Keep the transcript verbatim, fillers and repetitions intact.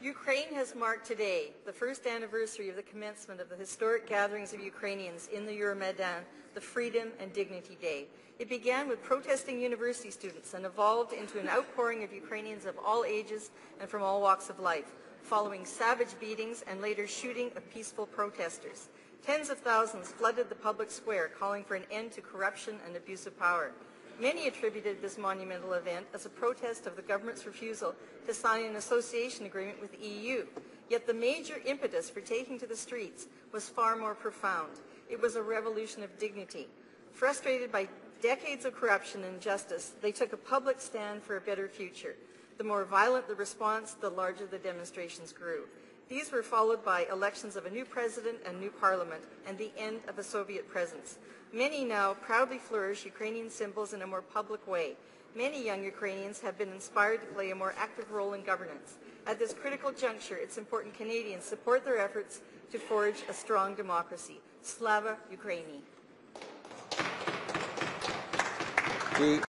Ukraine has marked today the first anniversary of the commencement of the historic gatherings of Ukrainians in the Euromaidan, the Freedom and Dignity Day. It began with protesting university students and evolved into an outpouring of Ukrainians of all ages and from all walks of life, following savage beatings and later shooting of peaceful protesters. Tens of thousands flooded the public square, calling for an end to corruption and abuse of power. Many attributed this monumental event as a protest of the government's refusal to sign an association agreement with the E U. Yet the major impetus for taking to the streets was far more profound. It was a revolution of dignity. Frustrated by decades of corruption and injustice, they took a public stand for a better future. The more violent the response, the larger the demonstrations grew. These were followed by elections of a new president and new parliament, and the end of a Soviet presence. Many now proudly flourish Ukrainian symbols in a more public way. Many young Ukrainians have been inspired to play a more active role in governance. At this critical juncture, it's important Canadians support their efforts to forge a strong democracy. Slava Ukraini.